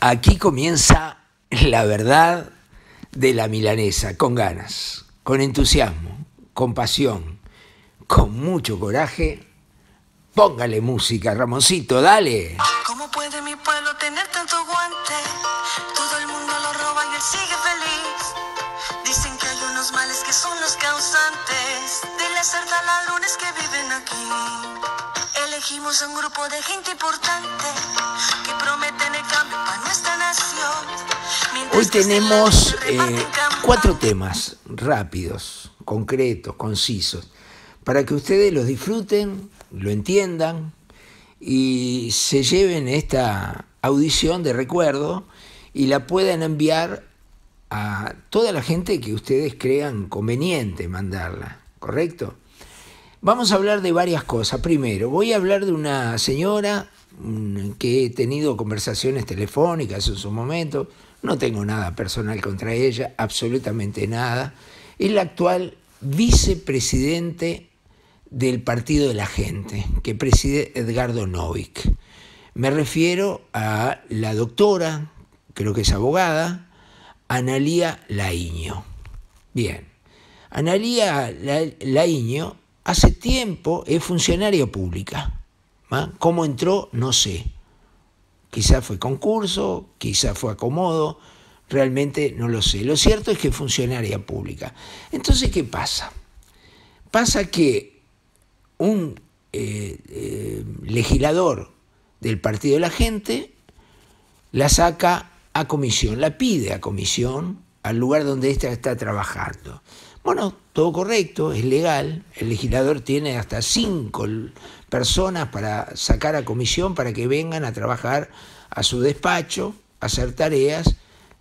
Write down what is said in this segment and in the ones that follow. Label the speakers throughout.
Speaker 1: Aquí comienza la verdad de la milanesa, con ganas, con entusiasmo, con pasión, con mucho coraje. Póngale música, Ramoncito, dale.
Speaker 2: ¿Cómo puede mi pueblo tener tanto guante? Todo el mundo lo roba y él sigue feliz. Dicen que hay unos males que son los causantes de las sarta ladrones que viven aquí. Elegimos a un grupo de gente importante que prometen el cambio para nuestra nación.
Speaker 1: Hoy tenemos 4 temas rápidos, concretos, concisos, para que ustedes los disfruten, lo entiendan y se lleven esta audición de recuerdo y la puedan enviar a toda la gente que ustedes crean conveniente mandarla, ¿correcto? Vamos a hablar de varias cosas. Primero, voy a hablar de una señora que he tenido conversaciones telefónicas en su momento. No tengo nada personal contra ella, absolutamente nada. Es la actual vicepresidente del Partido de la Gente, que preside Edgardo Novic. Me refiero a la doctora, creo que es abogada, Analía Laíño. Bien, Analía Laíño hace tiempo es funcionaria pública. ¿Cómo entró? No sé. Quizás fue concurso, quizás fue acomodo, realmente no lo sé. Lo cierto es que es funcionaria pública. Entonces, ¿qué pasa? Pasa que un legislador del Partido de la Gente la saca a comisión, la pide a comisión al lugar donde ésta está trabajando. Bueno, todo correcto, es legal, el legislador tiene hasta 5 personas para sacar a comisión para que vengan a trabajar a su despacho, a hacer tareas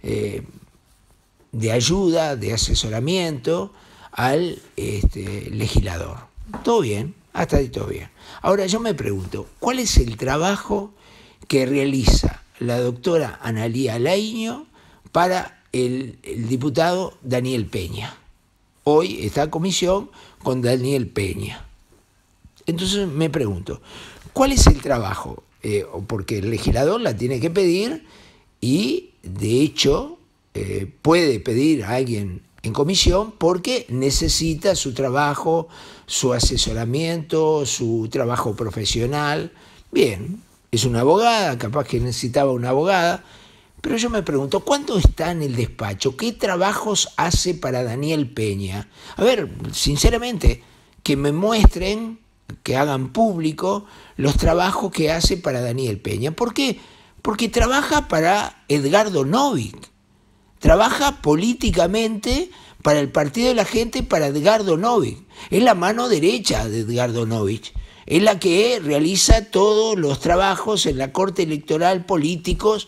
Speaker 1: de ayuda, de asesoramiento al legislador. Todo bien, hasta ahí todo bien. Ahora yo me pregunto, ¿cuál es el trabajo que realiza la doctora Analía Laíño para el diputado Daniel Peña? Hoy está en comisión con Daniel Peña. Entonces me pregunto, ¿cuál es el trabajo? Porque el legislador la tiene que pedir y, de hecho, puede pedir a alguien en comisión porque necesita su trabajo, su asesoramiento, su trabajo profesional. Bien, es una abogada, capaz que necesitaba una abogada. Pero yo me pregunto, ¿cuánto está en el despacho? ¿Qué trabajos hace para Daniel Peña? A ver, sinceramente, que me muestren, que hagan público los trabajos que hace para Daniel Peña. ¿Por qué? Porque trabaja para Edgardo Novic. Trabaja políticamente para el Partido de la Gente, para Edgardo Novic. Es la mano derecha de Edgardo Novic. Es la que realiza todos los trabajos en la Corte Electoral políticos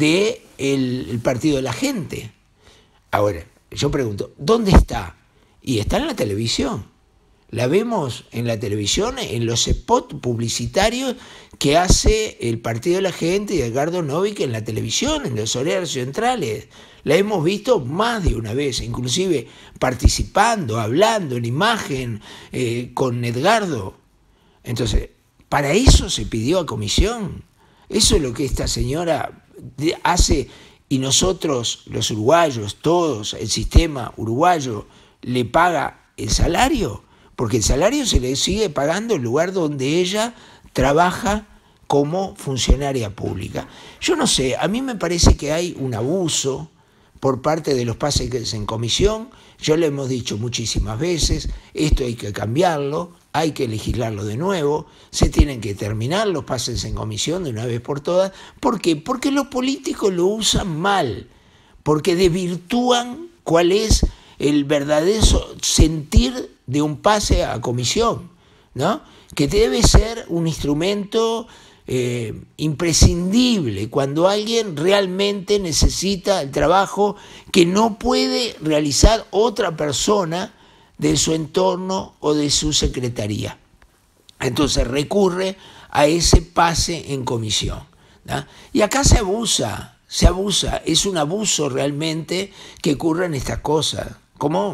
Speaker 1: del Partido de la Gente. Ahora, yo pregunto, ¿dónde está? Y está en la televisión. La vemos en la televisión, en los spots publicitarios que hace el Partido de la Gente y Edgardo Novic en la televisión, en los horarios centrales. La hemos visto más de una vez, inclusive participando, hablando en imagen con Edgardo. Entonces, para eso se pidió a comisión. Eso es lo que esta señora hace y nosotros, los uruguayos, todos, el sistema uruguayo, le paga el salario, porque el salario se le sigue pagando en el lugar donde ella trabaja como funcionaria pública. Yo no sé, a mí me parece que hay un abuso por parte de los pases en comisión. Yo le hemos dicho muchísimas veces, esto hay que cambiarlo, hay que legislarlo de nuevo, se tienen que terminar los pases en comisión de una vez por todas. ¿Por qué? Porque los políticos lo usan mal, porque desvirtúan cuál es el verdadero sentir de un pase a comisión, ¿no? Que debe ser un instrumento imprescindible cuando alguien realmente necesita el trabajo que no puede realizar otra persona de su entorno o de su secretaría. Entonces recurre a ese pase en comisión, ¿no? Y acá se abusa, es un abuso realmente que ocurren estas cosas, como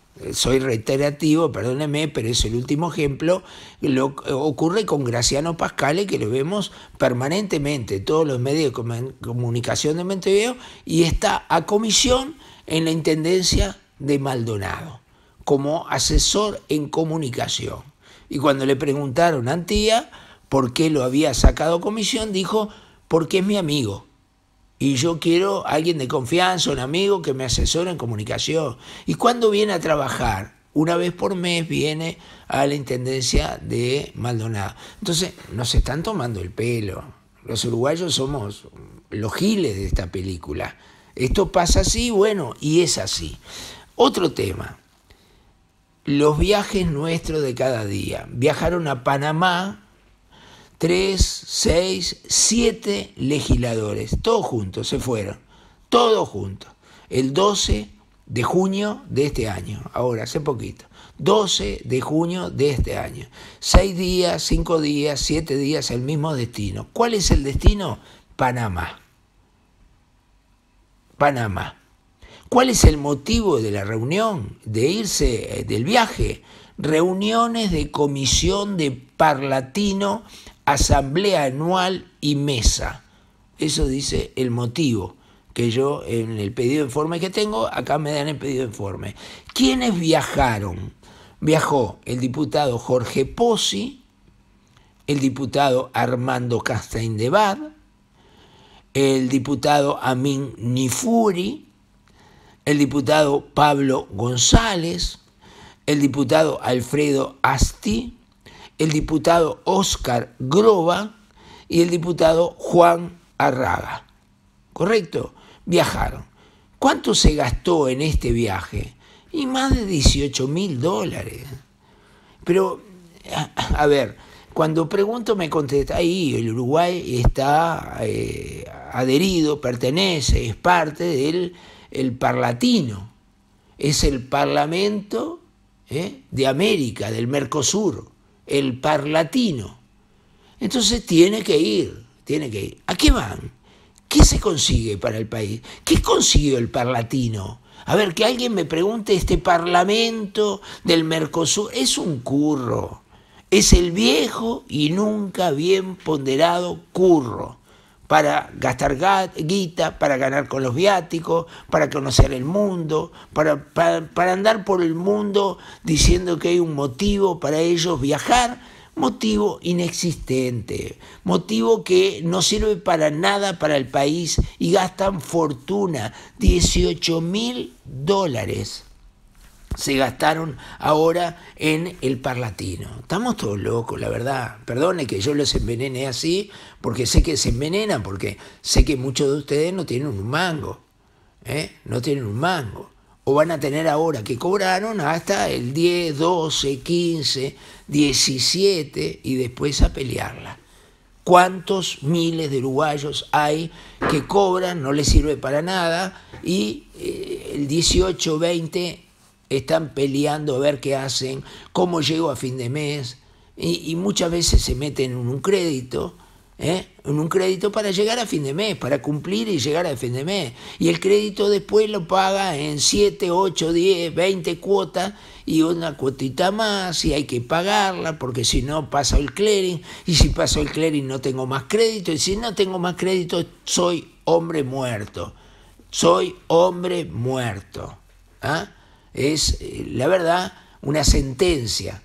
Speaker 1: soy reiterativo, perdóneme, pero es el último ejemplo. Ocurre con Graciano Pascale, que lo vemos permanentemente en todos los medios de comunicación de Montevideo, y está a comisión en la Intendencia de Maldonado, como asesor en comunicación. Y cuando le preguntaron a Antía por qué lo había sacado a comisión, dijo, porque es mi amigo. Y yo quiero a alguien de confianza, un amigo que me asesore en comunicación. ¿Y cuándo viene a trabajar? Una vez por mes viene a la Intendencia de Maldonado. Entonces, nos están tomando el pelo. Los uruguayos somos los giles de esta película. Esto pasa así, bueno, y es así. Otro tema. Los viajes nuestros de cada día. Viajaron a Panamá 3, 6, 7 legisladores, todos juntos se fueron, todos juntos, el 12 de junio de este año, ahora hace poquito, 12 de junio de este año, 6 días, 5 días, 7 días, el mismo destino. ¿Cuál es el destino? Panamá. Panamá. ¿Cuál es el motivo de la reunión, de irse, del viaje? Reuniones de comisión de Parlatino, asamblea anual y mesa. Eso dice el motivo, que yo en el pedido de informe que tengo, acá me dan el pedido de informe. ¿Quiénes viajaron? Viajó el diputado Jorge Pozzi, el diputado Armando Castaindebad, el diputado Amin Nifuri, el diputado Pablo González, el diputado Alfredo Asti, el diputado Óscar Groba y el diputado Juan Arraga. ¿Correcto? Viajaron. ¿Cuánto se gastó en este viaje? Y más de $18.000. Pero, a ver, cuando pregunto me contesta, ahí el Uruguay está adherido, pertenece, es parte del Parlatino. Es el Parlamento de América, del Mercosur, el Parlatino. Entonces tiene que ir. ¿A qué van? ¿Qué se consigue para el país? ¿Qué consiguió el Parlatino? A ver, que alguien me pregunte, este Parlamento del Mercosur es un curro. Es el viejo y nunca bien ponderado curro para gastar guita, para ganar con los viáticos, para conocer el mundo, para andar por el mundo diciendo que hay un motivo para ellos viajar, motivo inexistente, motivo que no sirve para nada para el país y gastan fortuna, $18.000 se gastaron ahora en el Parlatino. Estamos todos locos, la verdad. Perdone que yo los envenene así, porque sé que se envenenan, porque sé que muchos de ustedes no tienen un mango. No tienen un mango. O van a tener ahora que cobraron hasta el 10, 12, 15, 17 y después a pelearla. ¿Cuántos miles de uruguayos hay que cobran, no les sirve para nada y el 18, 20 están peleando a ver qué hacen, cómo llego a fin de mes, y muchas veces se meten en un crédito, para llegar a fin de mes, para cumplir y llegar a fin de mes. Y el crédito después lo paga en 7, 8, 10, 20 cuotas y una cuotita más, y hay que pagarla porque si no pasa el clearing, y si pasa el clearing no tengo más crédito, y si no tengo más crédito soy hombre muerto. Soy hombre muerto. Es, la verdad, una sentencia.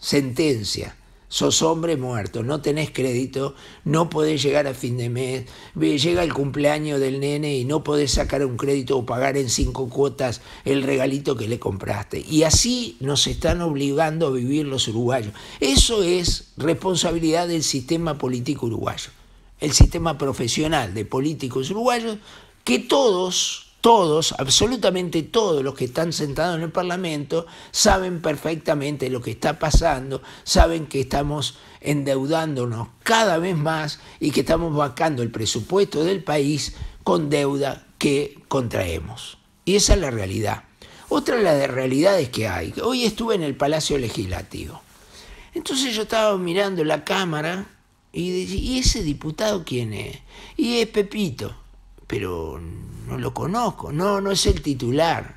Speaker 1: Sos hombre muerto, no tenés crédito, no podés llegar a fin de mes, llega el cumpleaños del nene y no podés sacar un crédito o pagar en 5 cuotas el regalito que le compraste. Y así nos están obligando a vivir los uruguayos. Eso es responsabilidad del sistema político uruguayo, el sistema profesional de políticos uruguayos, que todos, absolutamente todos los que están sentados en el Parlamento saben perfectamente lo que está pasando, saben que estamos endeudándonos cada vez más y que estamos vacando el presupuesto del país con deuda que contraemos. Y esa es la realidad. Otra de las realidades que hay. Hoy estuve en el Palacio Legislativo. Entonces yo estaba mirando la Cámara y ese diputado ¿quién es? Y es Pepito, pero no lo conozco, no es el titular.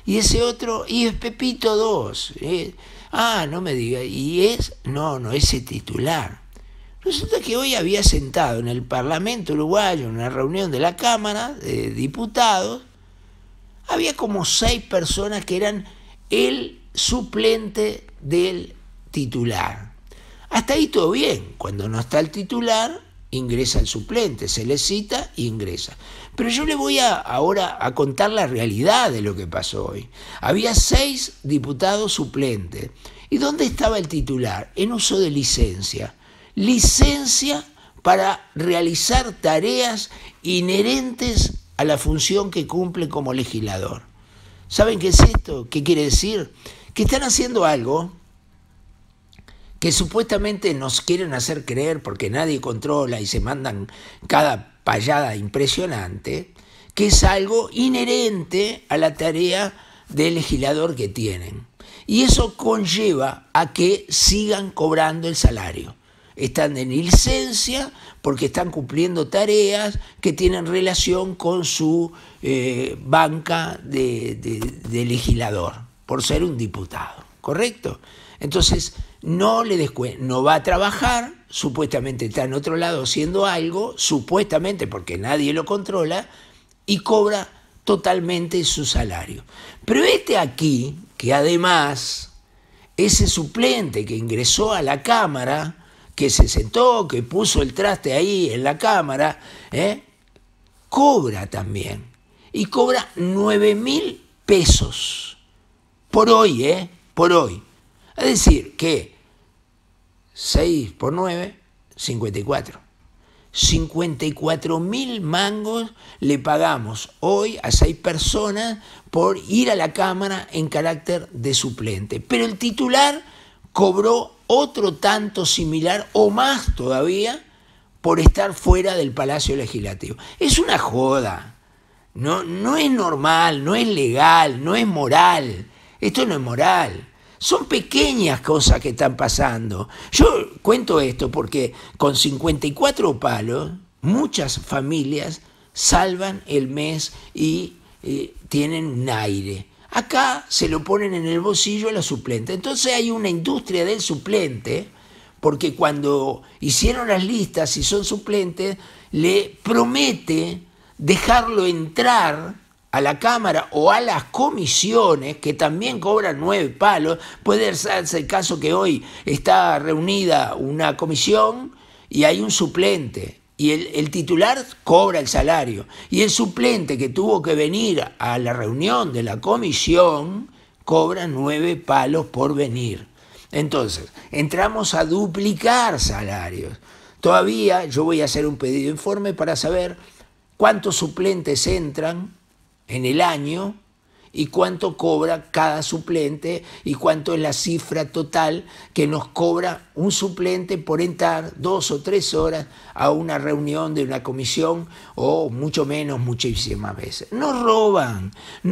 Speaker 1: Y ese otro, y es Pepito 2. No me diga, no, ese titular. Resulta que hoy había sentado en el Parlamento uruguayo, en una reunión de la Cámara de Diputados, había como 6 personas que eran el suplente del titular. Hasta ahí todo bien. Cuando no está el titular, ingresa el suplente, se le cita e ingresa. Pero yo le voy ahora a contar la realidad de lo que pasó hoy. Había 6 diputados suplentes. ¿Y dónde estaba el titular? En uso de licencia. Licencia para realizar tareas inherentes a la función que cumple como legislador. ¿Saben qué es esto? ¿Qué quiere decir? Que están haciendo algo que supuestamente nos quieren hacer creer porque nadie controla y se mandan cada payada impresionante, que es algo inherente a la tarea del legislador que tienen. Y eso conlleva a que sigan cobrando el salario. Están en licencia porque están cumpliendo tareas que tienen relación con su banca de legislador, por ser un diputado, ¿correcto? Entonces, no va a trabajar, supuestamente está en otro lado haciendo algo, supuestamente porque nadie lo controla, y cobra totalmente su salario. Pero aquí, que además, ese suplente que ingresó a la Cámara, que se sentó, que puso el traste ahí en la Cámara, cobra también. Y cobra 9.000 pesos por hoy, por hoy. Es decir, que 6 por 9, 54. 54.000 mangos le pagamos hoy a 6 personas por ir a la Cámara en carácter de suplente. Pero el titular cobró otro tanto similar o más todavía por estar fuera del Palacio Legislativo. Es una joda. No es normal, no es legal, no es moral. Esto no es moral. Son pequeñas cosas que están pasando. Yo cuento esto porque con 54 palos muchas familias salvan el mes y tienen un aire. Acá se lo ponen en el bolsillo a la suplente. Entonces hay una industria del suplente, porque cuando hicieron las listas, si son suplentes, le promete dejarlo entrar a la Cámara o a las comisiones, que también cobran 9 palos. Puede ser el caso que hoy está reunida una comisión y hay un suplente, y el titular cobra el salario, y el suplente que tuvo que venir a la reunión de la comisión cobra 9 palos por venir. Entonces, entramos a duplicar salarios. Todavía yo voy a hacer un pedido de informe para saber cuántos suplentes entran en el año y cuánto cobra cada suplente y cuánto es la cifra total que nos cobra un suplente por entrar 2 o 3 horas a una reunión de una comisión, o mucho menos muchísimas veces. Nos roban,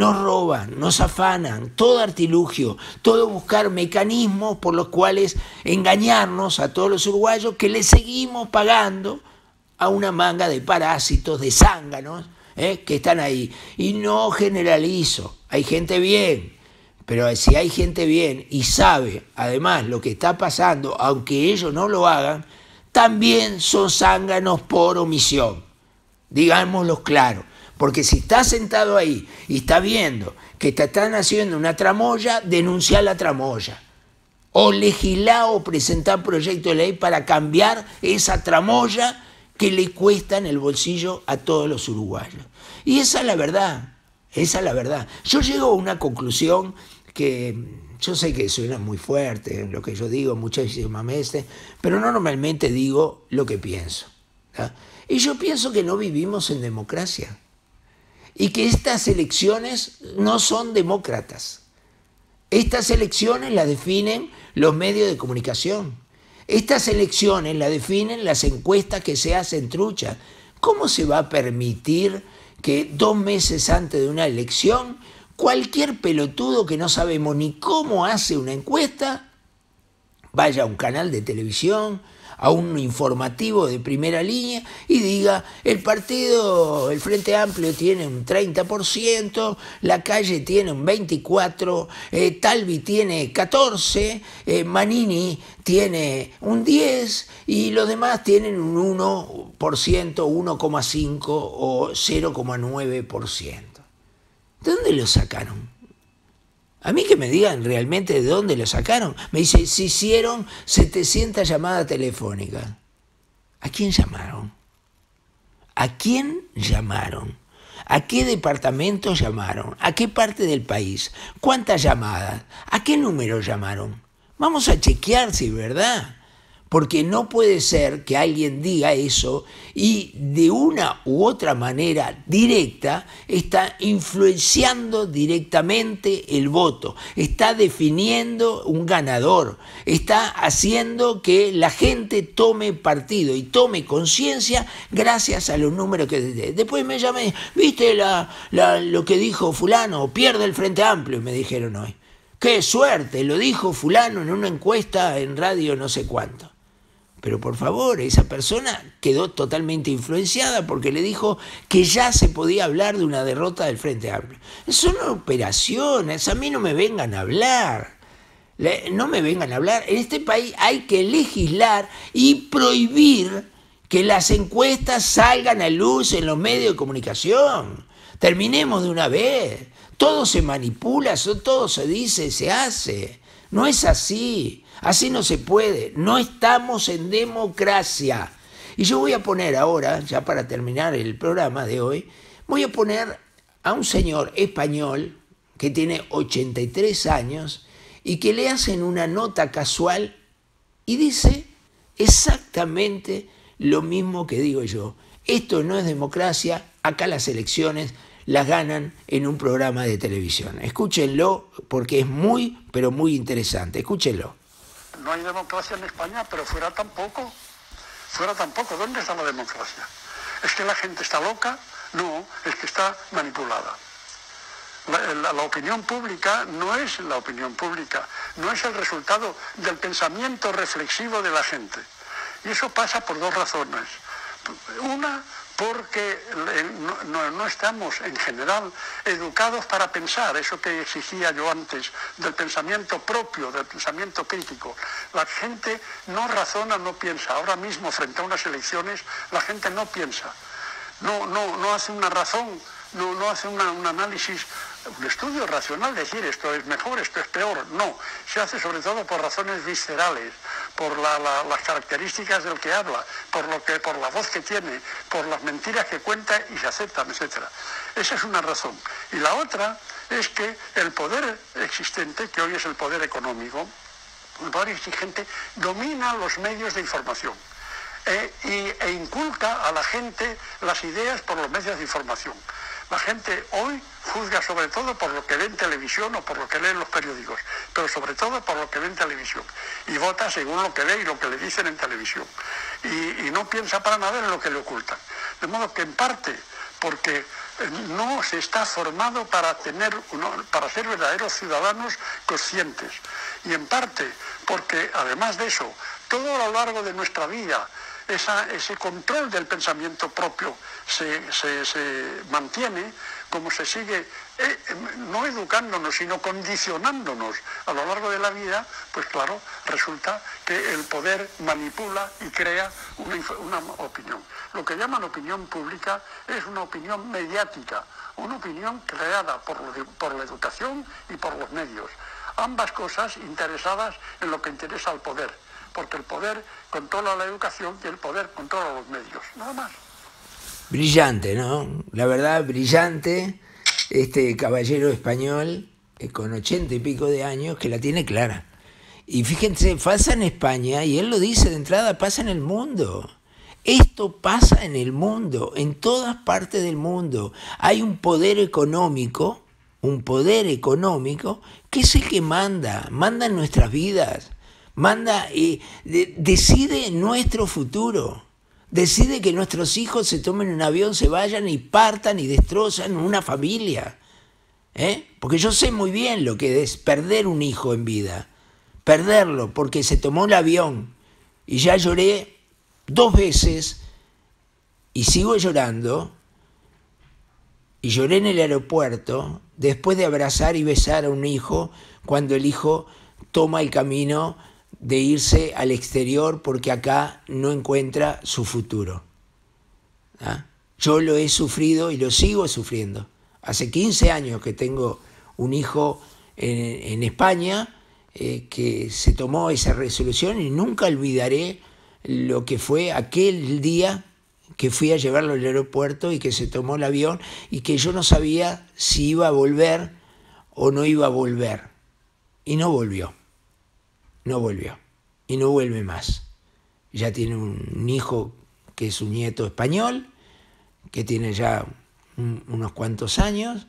Speaker 1: nos afanan, todo artilugio, todo buscar mecanismos por los cuales engañarnos a todos los uruguayos, que le seguimos pagando a una manga de parásitos, de zánganos, que están ahí. Y no generalizo, hay gente bien, pero si hay gente bien y sabe además lo que está pasando, aunque ellos no lo hagan, también son zánganos por omisión, digámoslo claro. Porque si está sentado ahí y está viendo que te están haciendo una tramoya, denuncia la tramoya, o legislar o presentar proyecto de ley para cambiar esa tramoya que le cuesta en el bolsillo a todos los uruguayos. Y esa es la verdad, Yo llego a una conclusión que yo sé que suena muy fuerte lo que yo digo muchísimas veces, pero no normalmente digo lo que pienso, ¿tá? Y yo pienso que no vivimos en democracia y que estas elecciones no son demócratas. Estas elecciones las definen los medios de comunicación. Estas elecciones las definen las encuestas que se hacen truchas. ¿Cómo se va a permitir que 2 meses antes de una elección cualquier pelotudo que no sabemos ni cómo hace una encuesta vaya a un canal de televisión, a un informativo de primera línea y diga, el Frente Amplio tiene un 30%, La Calle tiene un 24%, Talvi tiene 14%, Manini tiene un 10% y los demás tienen un 1%, 1,5% o 0,9%. ¿De dónde lo sacaron? A mí que me digan realmente de dónde lo sacaron. Me dice, se hicieron 700 llamadas telefónicas. ¿A quién llamaron? ¿A quién llamaron? ¿A qué departamento llamaron? ¿A qué parte del país? ¿Cuántas llamadas? ¿A qué número llamaron? Vamos a chequear si es verdad. Porque no puede ser que alguien diga eso y de una u otra manera directa está influenciando directamente el voto, está definiendo un ganador, está haciendo que la gente tome partido y tome conciencia gracias a los números que... Después me llamé, ¿viste lo que dijo fulano? Pierde el Frente Amplio, me dijeron hoy. ¡Qué suerte! Lo dijo fulano en una encuesta en radio no sé cuánto. Pero por favor, esa persona quedó totalmente influenciada porque le dijo que ya se podía hablar de una derrota del Frente Amplio. Son operaciones, a mí no me vengan a hablar. No me vengan a hablar. En este país hay que legislar y prohibir que las encuestas salgan a luz en los medios de comunicación. Terminemos de una vez. Todo se manipula, todo se dice, se hace. No es así. Así no se puede, no estamos en democracia. Y yo voy a poner ahora, ya para terminar el programa de hoy, voy a poner a un señor español que tiene 83 años y que le hacen una nota casual y dice exactamente lo mismo que digo yo. Esto no es democracia, acá las elecciones las ganan en un programa de televisión. Escúchenlo porque es muy, pero muy interesante. Escúchenlo.
Speaker 3: No hay democracia en España, pero fuera tampoco. Fuera tampoco. ¿Dónde está la democracia? ¿Es que la gente está loca? No, es que está manipulada. La opinión pública no es la opinión pública, no es el resultado del pensamiento reflexivo de la gente. Y eso pasa por dos razones. Una, porque no estamos en general educados para pensar, eso que exigía yo antes, del pensamiento propio, del pensamiento crítico. La gente no razona, no piensa. Ahora mismo, frente a unas elecciones, la gente no piensa, no hace una razón, no hace un análisis, un estudio racional, decir esto es mejor, esto es peor. No, se hace sobre todo por razones viscerales, por las características del que habla, por la voz que tiene, por las mentiras que cuenta y se aceptan, etc. Esa es una razón. Y la otra es que el poder existente, que hoy es el poder económico, el poder exigente, domina los medios de información e inculca a la gente las ideas por los medios de información. La gente hoy juzga sobre todo por lo que ve en televisión o por lo que lee en los periódicos, pero sobre todo por lo que ve en televisión. Y vota según lo que ve y lo que le dicen en televisión. Y no piensa para nada en lo que le ocultan. De modo que en parte porque no se está formado para ser verdaderos ciudadanos conscientes. Y en parte porque además de eso, todo a lo largo de nuestra vida, ese control del pensamiento propio se mantiene, como se sigue no educándonos, sino condicionándonos a lo largo de la vida, pues claro, resulta que el poder manipula y crea una opinión. Lo que llaman opinión pública es una opinión mediática, una opinión creada por la educación y por los medios. Ambas cosas interesadas en lo que interesa al poder, porque el poder controla la educación y el poder controla los medios, nada más.
Speaker 1: Brillante, ¿no? La verdad, brillante este caballero español con 80 y pico de años que la tiene clara. Y fíjense, pasa en España, y él lo dice de entrada, pasa en el mundo. Esto pasa en el mundo, en todas partes del mundo. Hay un poder económico que es el que manda en nuestras vidas. Decide nuestro futuro, decide que nuestros hijos se tomen un avión, se vayan y partan y destrozan una familia, porque yo sé muy bien lo que es perder un hijo en vida, perderlo porque se tomó el avión Y ya lloré 2 veces y sigo llorando. Y lloré en el aeropuerto después de abrazar y besar a un hijo cuando el hijo toma el camino de irse al exterior porque acá no encuentra su futuro. ¿Ah? Yo lo he sufrido y lo sigo sufriendo. Hace 15 años que tengo un hijo en España que se tomó esa resolución y nunca olvidaré lo que fue aquel día que fui a llevarlo al aeropuerto y que se tomó el avión y que yo no sabía si iba a volver o no iba a volver. Y no volvió. No volvió. Y no vuelve más. Ya tiene un hijo que es un nieto español, que tiene ya unos cuantos años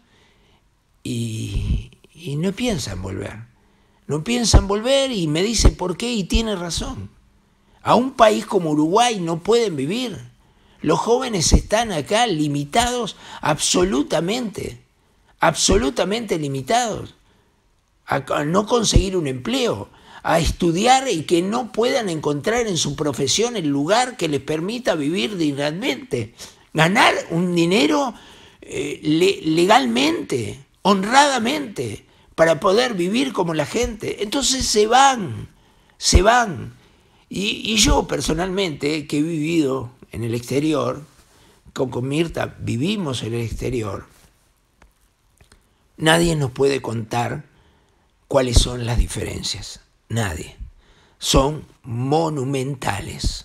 Speaker 1: y no piensan volver. No piensan volver y me dice por qué y tiene razón. A un país como Uruguay no pueden vivir. Los jóvenes están acá limitados absolutamente limitados a no conseguir un empleo, a estudiar y que no puedan encontrar en su profesión el lugar que les permita vivir dignamente, ganar un dinero legalmente, honradamente, para poder vivir como la gente. Entonces se van. Y yo personalmente, que he vivido en el exterior, con Mirta vivimos en el exterior, nadie nos puede contar cuáles son las diferencias. Nadie. Son monumentales.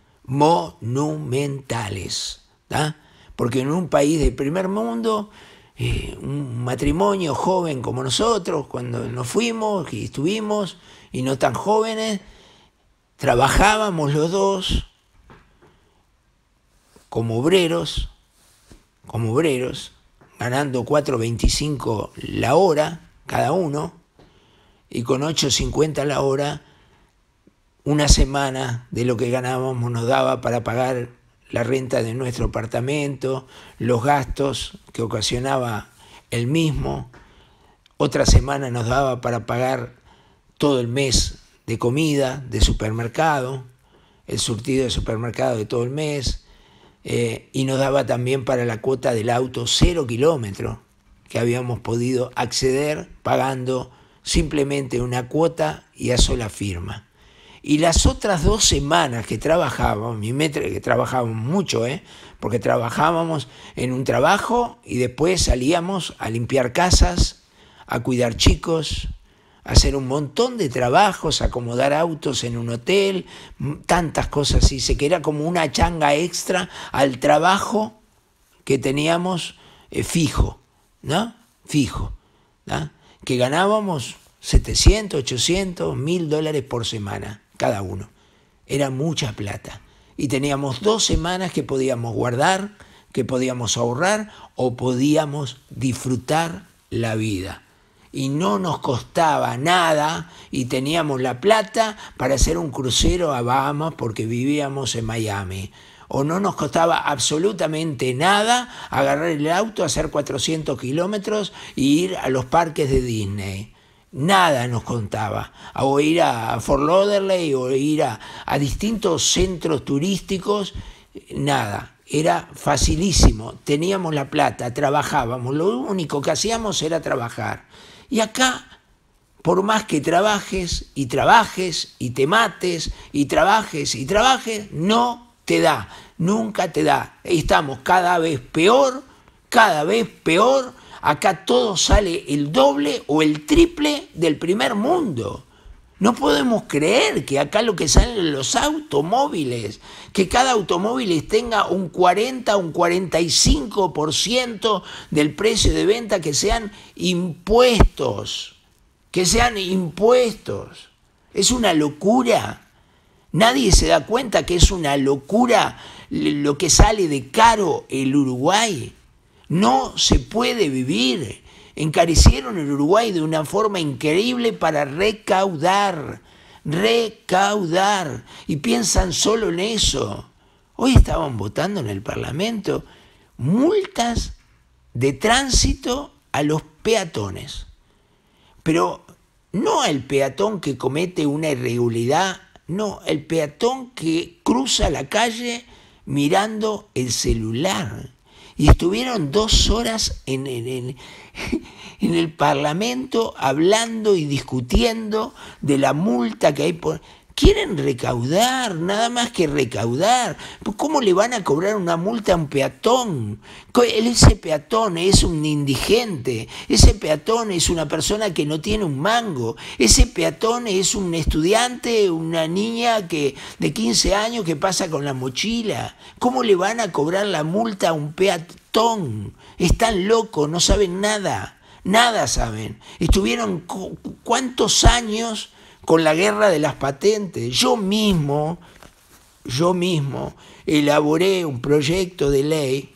Speaker 1: ¿Tá? Porque en un país del primer mundo, un matrimonio joven como nosotros, cuando nos fuimos y estuvimos, y no tan jóvenes, trabajábamos los dos como obreros, ganando 4.25 la hora cada uno, y con 8.50 la hora, una semana de lo que ganábamos nos daba para pagar la renta de nuestro apartamento, los gastos que ocasionaba el mismo. Otra semana nos daba para pagar todo el mes de comida, de supermercado, el surtido de supermercado de todo el mes, y nos daba también para la cuota del auto 0 kilómetros, que habíamos podido acceder pagando simplemente una cuota y a sola firma. Y las otras 2 semanas que trabajábamos, que trabajábamos mucho, porque trabajábamos en un trabajo y después salíamos a limpiar casas, a cuidar chicos, a hacer un montón de trabajos, a acomodar autos en un hotel, tantas cosas así, que era como una changa extra al trabajo que teníamos fijo, ¿no? Que ganábamos 700, 800, $1.000 por semana, cada uno. Era mucha plata. Y teníamos 2 semanas que podíamos guardar, que podíamos ahorrar o podíamos disfrutar la vida. Y no nos costaba nada y teníamos la plata para hacer un crucero a Bahamas porque vivíamos en Miami. O no nos costaba absolutamente nada agarrar el auto, hacer 400 kilómetros e ir a los parques de Disney. Nada nos contaba. O ir a Fort Lauderdale o ir a distintos centros turísticos, nada. Era facilísimo. Teníamos la plata, trabajábamos. Lo único que hacíamos era trabajar. Y acá, por más que trabajes y te mates y trabajes, no te da, nunca te da. Estamos cada vez peor. Acá todo sale el doble o el triple del primer mundo. No podemos creer que acá lo que salen los automóviles, que cada automóvil tenga un 40, un 45% del precio de venta que sean impuestos. Es una locura. Nadie se da cuenta que es una locura lo que sale de caro el Uruguay. No se puede vivir. Encarecieron el Uruguay de una forma increíble para recaudar, y piensan solo en eso. Hoy estaban votando en el Parlamento multas de tránsito a los peatones, pero no al peatón que comete una irregularidad No, el peatón que cruza la calle mirando el celular. Y estuvieron 2 horas en el Parlamento hablando y discutiendo de la multa que hay por... Quieren recaudar, nada más que recaudar. ¿Cómo le van a cobrar una multa a un peatón? Ese peatón es un indigente, ese peatón es una persona que no tiene un mango, ese peatón es un estudiante, una niña de 15 años que pasa con la mochila. ¿Cómo le van a cobrar la multa a un peatón? Están locos, no saben nada, nada saben. Estuvieron ¿cuántos años con la guerra de las patentes? Yo mismo elaboré un proyecto de ley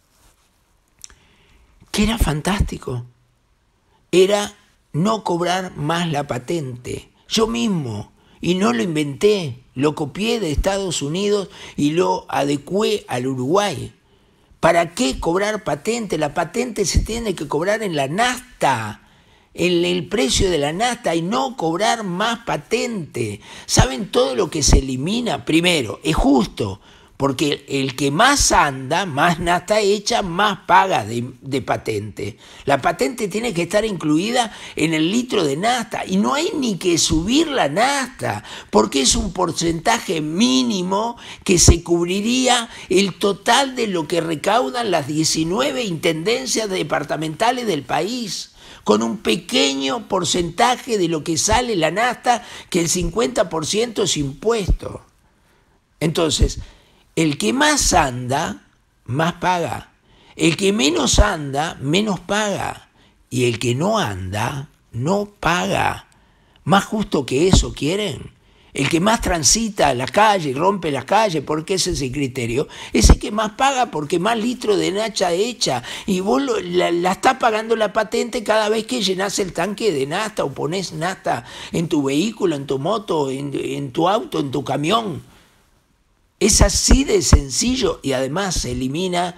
Speaker 1: que era fantástico. Era no cobrar más la patente. Yo mismo, y no lo inventé, lo copié de Estados Unidos y lo adecué al Uruguay. ¿Para qué cobrar patente? La patente se tiene que cobrar en la nafta, en el precio de la nafta, y no cobrar más patente. ¿Saben todo lo que se elimina? Primero, es justo, porque el que más anda, más nafta echa, más paga de patente. La patente tiene que estar incluida en el litro de nafta, y no hay ni que subir la nafta, porque es un porcentaje mínimo que se cubriría el total de lo que recaudan las 19 intendencias departamentales del país, con un pequeño porcentaje de lo que sale la nafta, que el 50% es impuesto. Entonces, el que más anda, más paga. El que menos anda, menos paga. Y el que no anda, no paga. ¿Más justo que eso quieren? El que más transita la calle, rompe las calles, porque ese es el criterio, es el que más paga porque más litros de nafta echa. Y vos la estás pagando la patente cada vez que llenás el tanque de nafta o ponés nafta en tu vehículo, en tu moto, en tu auto, en tu camión. Es así de sencillo, y además se elimina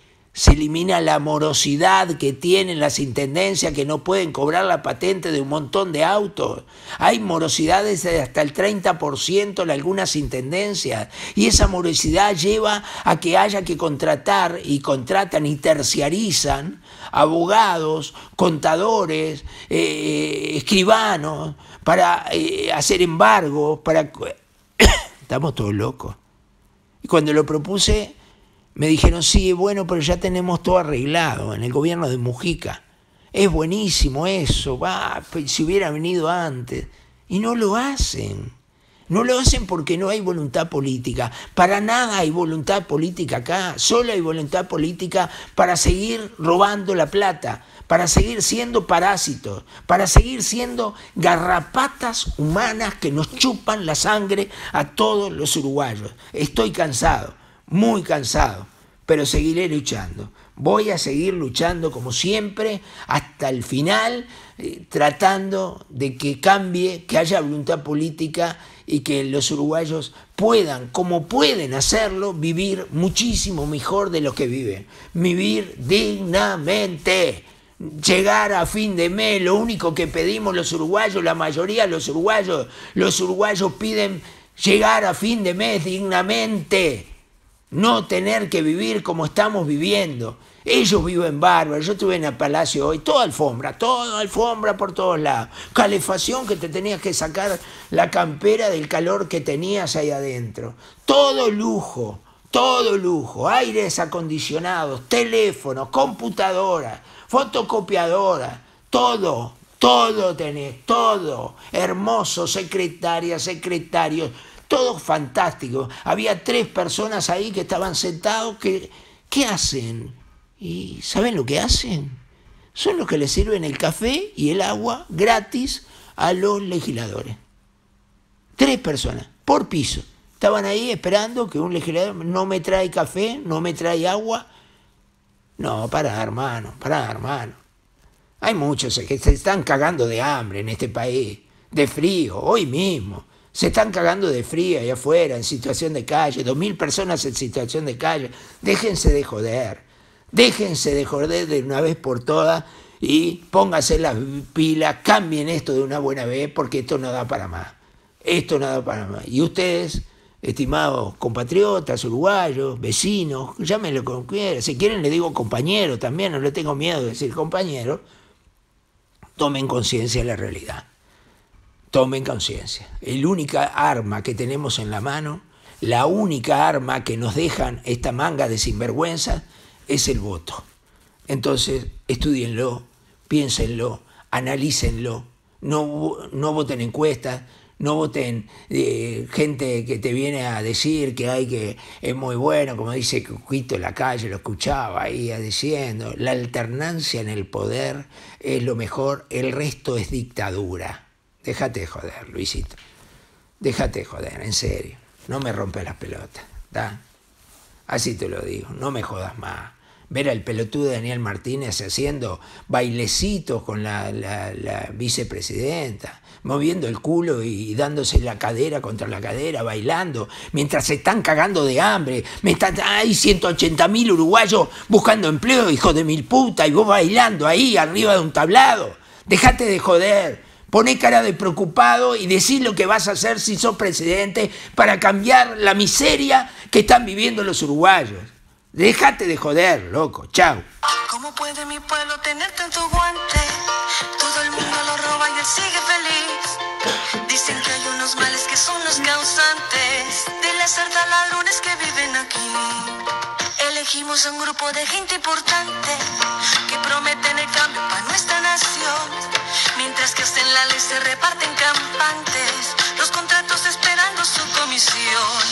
Speaker 1: la morosidad que tienen las intendencias, que no pueden cobrar la patente de un montón de autos. Hay morosidades de hasta el 30% en algunas intendencias, y esa morosidad lleva a que haya que contratar, y contratan y terciarizan abogados, contadores, escribanos, para hacer embargos, Estamos todos locos. Y cuando lo propuse, me dijeron, sí, bueno, pero ya tenemos todo arreglado en el gobierno de Mujica. Es buenísimo eso, si hubiera venido antes. Y no lo hacen. No lo hacen porque no hay voluntad política. Para nada hay voluntad política acá. Solo hay voluntad política para seguir robando la plata, para seguir siendo parásitos, para seguir siendo garrapatas humanas que nos chupan la sangre a todos los uruguayos. Estoy cansado, muy cansado, pero seguiré luchando. Voy a seguir luchando como siempre hasta el final, tratando de que cambie, que haya voluntad política y que los uruguayos puedan, como pueden hacerlo, vivir muchísimo mejor de lo que viven. Vivir dignamente. Llegar a fin de mes, lo único que pedimos los uruguayos, la mayoría de los uruguayos piden llegar a fin de mes dignamente, no tener que vivir como estamos viviendo. Ellos viven bárbaro. Yo estuve en el Palacio hoy, toda alfombra por todos lados, calefacción que te tenías que sacar la campera del calor que tenías ahí adentro, todo lujo, aires acondicionados, teléfonos, computadoras, fotocopiadora, todo tenés, todo, hermoso, secretarios, todo fantástico. Había 3 personas ahí que estaban sentados, ¿qué hacen? ¿Y saben lo que hacen? Son los que les sirven el café y el agua gratis a los legisladores. 3 personas, por piso. Estaban ahí esperando que un legislador no me trae café, no me trae agua. No, pará, hermano. Hay muchos que se están cagando de hambre en este país, de frío, hoy mismo. Se están cagando de frío allá afuera, en situación de calle, 2.000 personas en situación de calle. Déjense de joder de una vez por todas y pónganse las pilas, cambien esto de una buena vez, porque esto no da para más. Esto nada para más. Y ustedes, estimados compatriotas, uruguayos, vecinos, llámenlo como quieran. Si quieren le digo compañero también, no le tengo miedo de decir compañero. Tomen conciencia de la realidad. Tomen conciencia. El única arma que tenemos en la mano, la única arma que nos dejan esta manga de sinvergüenza es el voto. Entonces, estudienlo, piénsenlo, analícenlo, no voten encuestas, no voten gente que te viene a decir que es muy bueno, como dice Cuquito en la calle, lo escuchaba ahí diciendo, la alternancia en el poder es lo mejor, el resto es dictadura. Déjate de joder, Luisito, déjate de joder, en serio, no me rompes las pelotas, ¿tá? Así te lo digo, no me jodas más. Ver al pelotudo de Daniel Martínez haciendo bailecitos con la vicepresidenta, moviendo el culo y dándose la cadera contra la cadera, bailando, mientras se están cagando de hambre. Hay 180.000 uruguayos buscando empleo, hijo de mil puta, y vos bailando ahí arriba de un tablado. Dejate de joder. Poné cara de preocupado y decís lo que vas a hacer si sos presidente para cambiar la miseria que están viviendo los uruguayos. Déjate de joder, loco. Chao.
Speaker 2: ¿Cómo puede mi pueblo tener tanto guante? Todo el mundo lo roba y él sigue feliz. Dicen que hay unos males que son los causantes de la sarta ladrones que viven aquí. Elegimos a un grupo de gente importante que prometen el cambio para nuestra nación. Mientras que hasta en la ley se reparten campantes, los contratos esperando su comisión.